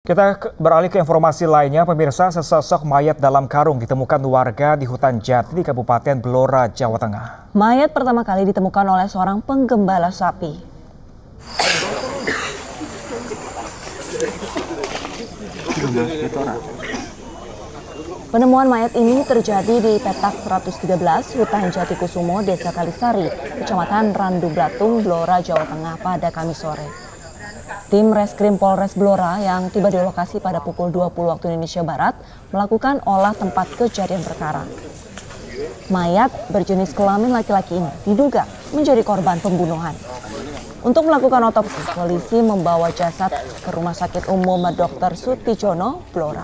Beralih ke informasi lainnya, pemirsa, sesosok mayat dalam karung ditemukan warga di hutan Jati di Kabupaten Blora, Jawa Tengah. Mayat pertama kali ditemukan oleh seorang penggembala sapi. Penemuan mayat ini terjadi di petak 113 Hutan Jati Kusumo, Desa Kalisari, Kecamatan Randu Blatung, Blora, Jawa Tengah pada Kamis sore. Tim Reskrim Polres Blora yang tiba di lokasi pada pukul 20 waktu Indonesia Barat melakukan olah tempat kejadian perkara. Mayat berjenis kelamin laki-laki ini diduga menjadi korban pembunuhan. Untuk melakukan otopsi, polisi membawa jasad ke Rumah Sakit Umum Dr. Sutijono, Blora.